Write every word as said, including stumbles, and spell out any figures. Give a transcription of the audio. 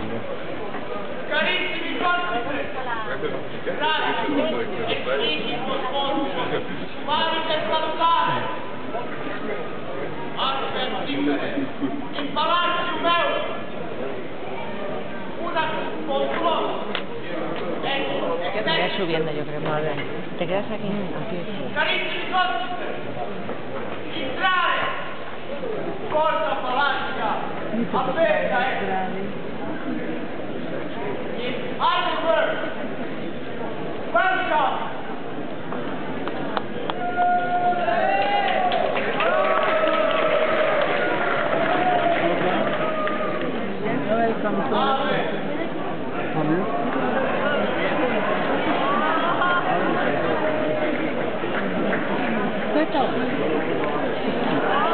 Carissimi ospiti, grazie e figli vari per salutare, aspettare, impararci un euro, una controllo. Que te quedas subiendo, yo creo. Vale. Te quedas aquí, aquí. Carissimi ospiti, entrare, porta palancia, aperta è. Oliver, welcome. Welcome.